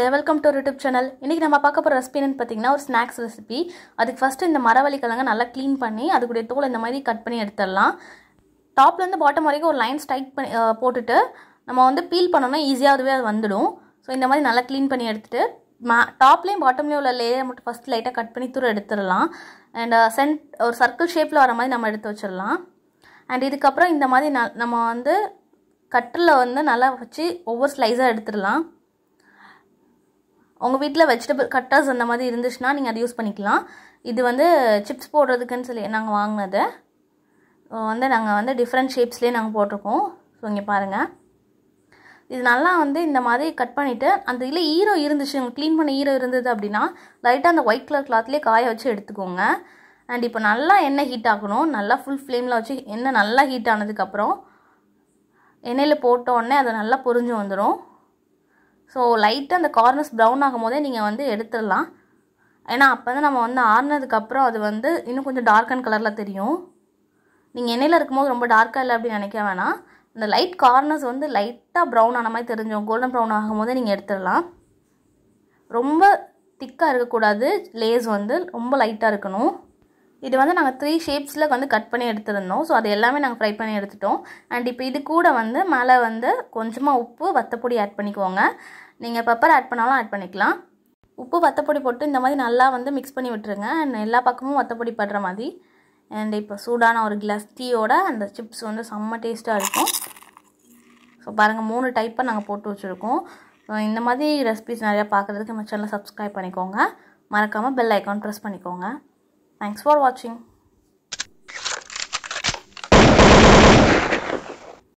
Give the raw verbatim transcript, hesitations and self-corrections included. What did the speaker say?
Welcome to YouTube channel. இன்னைக்கு நம்ம பார்க்க போற ரெசிபி என்னன்னு பார்த்தீங்கன்னா ஒரு ஸ்நாக்ஸ் ரெசிபி. அதுக்கு ஃபர்ஸ்ட் இந்த மரவள்ளி கிழங்க நல்லா க்ளீன் பண்ணி அதுக்குடைய தோல் இந்த மாதிரி கட் பண்ணி எடுத்துடலாம். டாப்ல இருந்து பாட்டம் வரைக்கும் ஒரு லைன் ஸ்ட்ரைக் பண்ணி போட்டுட்டு நம்ம வந்து பீல் பண்ணோம்னா ஈஸியாகவே அது வந்துடும். ஸோ இந்த மாதிரி நல்லா க்ளீன் பண்ணி எடுத்துட்டு டாப்லேயும் பாட்டம்லேயும் உள்ள லேயரை மட்டும் ஃபஸ்ட் லைட்டாக கட் பண்ணி தூர எடுத்துடலாம். அண்ட் சென்ட் ஒரு சர்க்கிள் ஷேப்பில் வர மாதிரி நம்ம எடுத்து வச்சிடலாம். அண்ட் இதுக்கப்புறம் இந்த மாதிரி ந நம்ம வந்து கட்டில் வந்து நல்லா வச்சு ஒவ்வொரு ஸ்லைஸாக எடுத்துடலாம். உங்கள் வீட்டில் வெஜிடபிள் கட்டர்ஸ் அந்த மாதிரி இருந்துச்சுன்னா நீங்கள் அதை யூஸ் பண்ணிக்கலாம். இது வந்து சிப்ஸ் போடுறதுக்குன்னு சொல்லி நாங்கள் வாங்கினது வந்து நாங்கள் வந்து டிஃப்ரெண்ட் ஷேப்ஸ்லேயே நாங்கள் போட்டிருக்கோம். ஸோ இங்கே பாருங்கள், இது நல்லா வந்து இந்த மாதிரி கட் பண்ணிவிட்டு அந்த இதில் ஈரம் இருந்துச்சு, உங்களுக்கு க்ளீன் பண்ண ஈரம் இருந்தது அப்படின்னா லைட்டாக அந்த ஒயிட் கலர் கிளாத்லேயே காய வச்சு எடுத்துக்கோங்க. அண்ட் இப்போ நல்லா எண்ணெய் ஹீட் ஆகணும். நல்லா ஃபுல் ஃப்ளேமில் வச்சு எண்ணெய் நல்லா ஹீட் ஆனதுக்கப்புறம் எண்ணெயில் போட்டோடனே அது நல்லா பொரிஞ்சு வந்துடும். ஸோ லைட்டாக அந்த கார்னர்ஸ் ப்ரௌன் ஆகும் போதே நீங்கள் வந்து எடுத்துடலாம். ஏன்னா அப்போ வந்து நம்ம வந்து ஆறுனதுக்கப்புறம் அது வந்து இன்னும் கொஞ்சம் டார்க் அண்ட் கலரில் தெரியும். நீங்கள் எண்ணெயில் இருக்கும்போது ரொம்ப டார்க்காக இல்லை அப்படின்னு நினைக்க வேணாம். இந்த லைட் கார்னர்ஸ் வந்து லைட்டாக ப்ரௌன் ஆன மாதிரி தெரிஞ்சோம், கோல்டன் ப்ரௌன் ஆகும் போதே நீங்கள் எடுத்துடலாம். ரொம்ப திக்காக இருக்கக்கூடாது, லேஸ் வந்து ரொம்ப லைட்டாக இருக்கணும். இது வந்து நாங்கள் த்ரீ ஷேப்ஸில் வந்து கட் பண்ணி எடுத்துருந்தோம். ஸோ அது எல்லாமே நாங்கள் ஃப்ரை பண்ணி எடுத்துட்டோம். அண்ட் இப்போ இது கூட வந்து மேலே வந்து கொஞ்சமாக உப்பு வத்தப்பொடி ஆட் பண்ணிக்கோங்க. நீங்கள் பெப்பர் ஆட் பண்ணாலும் ஆட் பண்ணிக்கலாம். உப்பு வத்தப்பொடி போட்டு இந்த மாதிரி நல்லா வந்து மிக்ஸ் பண்ணி விட்டுருங்க. அண்ட் எல்லா பக்கமும் வத்தப்பொடி படுற மாதிரி. அண்ட் இப்போ சூடான ஒரு கிளாஸ் டீயோட அந்த சிப்ஸ் வந்து செம்ம டேஸ்ட்டாக இருக்கும். ஸோ பாருங்கள், மூணு டைப்பாக நாங்கள் போட்டு வச்சுருக்கோம். ஸோ இந்த மாதிரி ரெசிபிஸ் நிறையா பார்க்குறதுக்கு நம்ம சேனலை சப்ஸ்கிரைப் பண்ணிக்கோங்க. மறக்காமல் பெல் ஐக்கான் ப்ரெஸ் பண்ணிக்கோங்க. Thanks for watching.